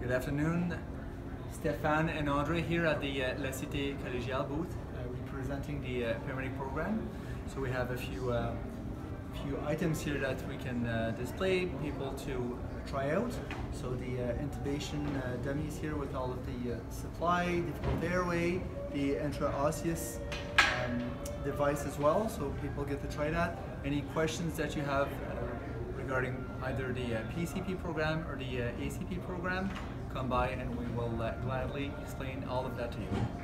Good afternoon. Stéphane and Andre here at the La Cité Collégiale booth, representing the paramedic program. So we have a few items here that we can display, people to try out. So the intubation dummies here with all of the supply, difficult airway, the intraosseous device as well, so people get to try that. Any questions that you have regarding either the PCP program or the ACP program, come by and we will gladly explain all of that to you.